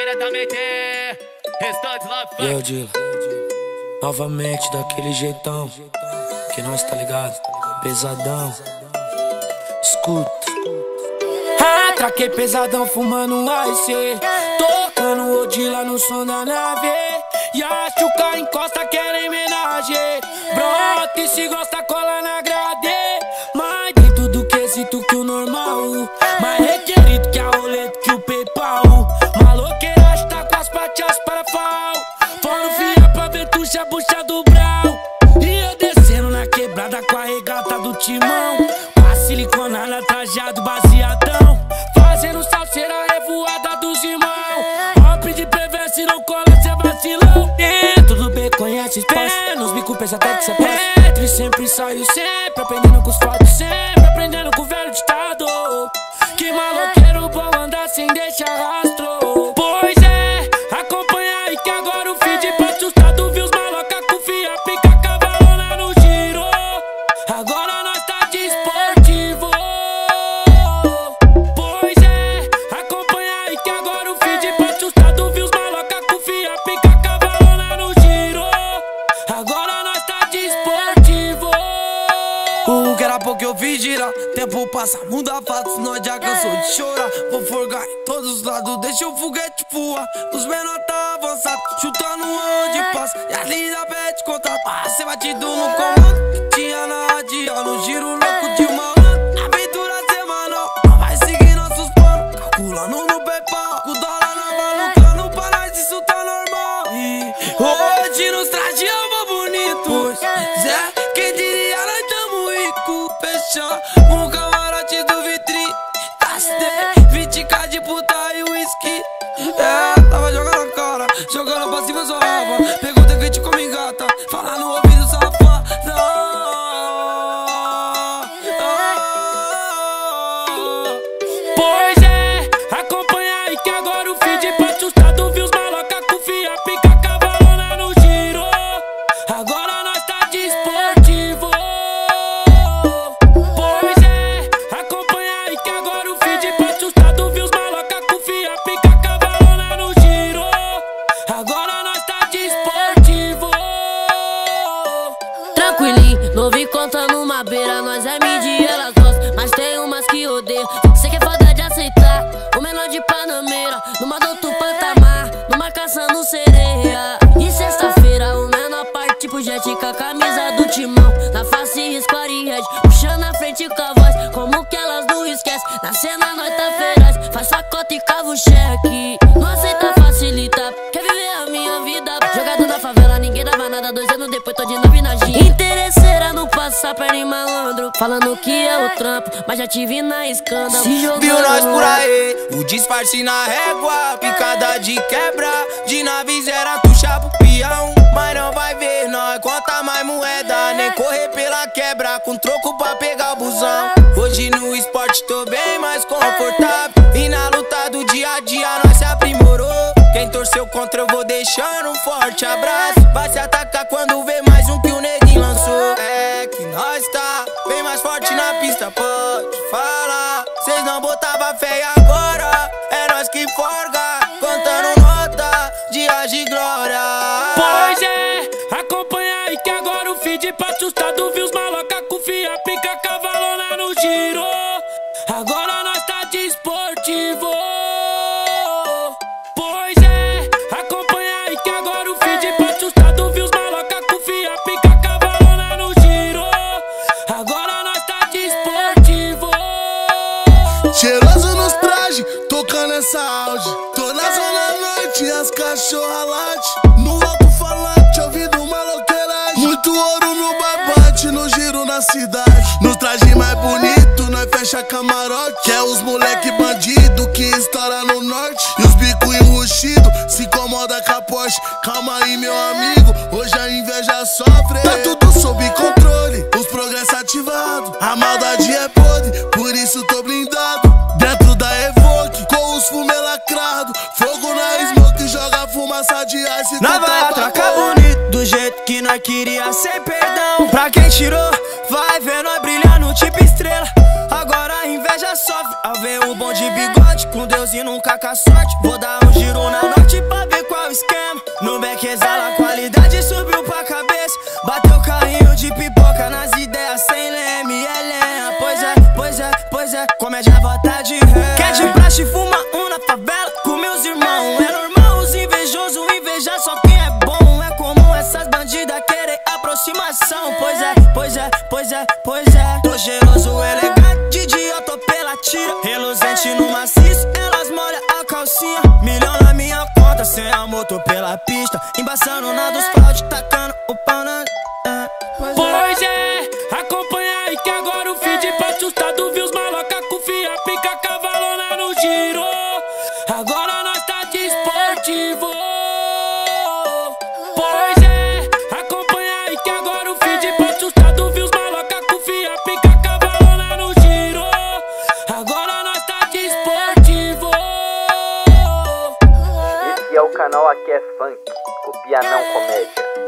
diretamente, restante lá funk. E eu digo, novamente daquele jeitão que nós tá ligado, pesadão. Escuta. Traquei pesadão fumando um IC, tocando Odila no som da nave. E acho que o cara encosta, querem homenagem. Brota e se gosta, cola na grade. Mais dentro do quesito que o normal, mais requerido que a roleta, que o PayPal. Maloqueira está com as patas para fal. Fora o fia pra ventuxa, bucha do brau. E eu descendo na quebrada com a regata do timão, com a siliconada, trajado baseadão, fazendo salseira, revoada dos irmãos. Hop de PV, se não cola, cê vacilão. Dentro do B conhece espaço, nos bico pensa até que cê passa. E sempre saio, sempre aprendendo com os fatos, sempre aprendendo com o velho ditado. Que maloqueiro bom andar sem deixar rastro. Pois é, acompanha aí que agora o feed pra assustado. Viu os maloca com fia, pica cavalona no giro. Agora nós tá de esportivo. Pois é, acompanha aí que agora o feed pra assustado. Viu os maloca com fia, pica cavalona no giro. Agora nós tá de esportivo. Que era pouco eu vi girar, tempo passa, muda fatos, nós já cansou de chorar. Vou forgar em todos os lados, deixa o foguete voar. Os menor tá avançado, chutando onde passa. E a linda pede contato, cê batido no comando. Tinha na radial, no giro louco de malandro. Aventura semanal, vai seguir nossos planos. Calculando no PayPal, com o dólar na mão, lucrando pra nós, isso tá normal. E hoje nos trajeamos bonito, pois é, quem diria nós tamo rico. Fechar um camarote do Vitri, gastei 20k de puta e whisky. É, tava jogando a cara, jogando pra cima sua raba. Pergunta quem te come gata, fala no ouvido safada. Pois é, acompanha aí que agora o feed pra assustado. Viu os maloca com fia, pica cavalona no giro. Agora nós tá de esportivo. Pois é, acompanha aí que agora o feed pra assustado. Viu os maloca com fia, pica cavalona no giro. Agora nós tá de esportivo. Tranquilinho, novinho contando uma beira. Nós é mídia e elas gostam, mas tem umas que odeiam. Cê que é foda de aceitar, o menor de Panameira, numa do outro patamar, numa caçando sereia. E sexta-feira o menor parte tipo jet com a camisa do timão, na face risco red, puxando a frente com a voz, como que elas não esquecem. Na cena nós tá feraz, faz sua cota e cava o cheque. Não aceita, facilita, quer viver a minha vida. Jogado na favela, ninguém dava nada, 2 anos depois tô de nove na ginha. Interesseira no passar perna e malandro, falando que é o trampo, mas já te vi na escândalo. Viu nós por aí, o disfarce na régua, picada de quebra, de nave zero tuxa pro peão. Mas não vai ver, nós conta mais moeda, nem correr pela quebra, com troco pra pegar o busão. Hoje no esporte tô bem mais confortável, e na luta do dia a dia nós se aprimorou. Quem torceu contra eu vou deixando um forte abraço. Vai se atacar quando vê mais um que o neguinho lançou. É que nós tá bem mais forte na pista, pode falar. Cês não botava fé e agora é nós que forga, contando nota, dias de glória. Pois é, acompanha aí que agora o feed pra assustado. Viu os maloca com fia, pica cavalona no giro. Agora nós tá de esportivo. Pois é, acompanha aí que agora o feed pra assustado. Viu os maloca com fia, pica cavalona no giro. Agora nós tá de esportivo. Cheiroso nos trajes, tocando essa auge. Tô na zona norte, as cachorra late. No alto-falante, ouvindo maloqueiragem. Muito ouro no babate, no giro na cidade. Nos trajes mais bonito, nós fecha camarote. Que é os moleque bandido que estoura no norte. E os bico enrustido, se incomoda com a Porsche. Calma aí meu amigo, hoje a inveja sofre. Tá tudo sob controle, os progressos ativados. A maldade é podre, por isso tô blindado. Dentro da Evoque, com os fumê lacrado. Fogo na smoke, joga fumaça de ice. Nós vai atracar bonito, do jeito que nós queria, sem perdão. Pra quem tirou, vai ver nós brilhar no tipo estrela. Agora a inveja sofre ao ver o bom de bigode, com Deus e nunca com a sorte. Vou dar um giro na noite. pois é. Tô cheiroso, elegante, de dia eu tô pela tira. Reluzente no maciço, elas molham a calcinha. Milhão na minha conta, sem amor tô pela pista. Embaçando na dos fraude, tacando o pau na... Pois é, acompanha aí que agora o feed pra assustar. Tu viu os maloca com fia, pica cavalona no giro. Agora nós tá de esportivo. Pois é, acompanha aí que agora o feed pra assustar. Tu viu os maloca com fia, pica cavalona no giro. Agora nós tá de esportivo. Esse é o canal Aqui é Funk, copia não comédia.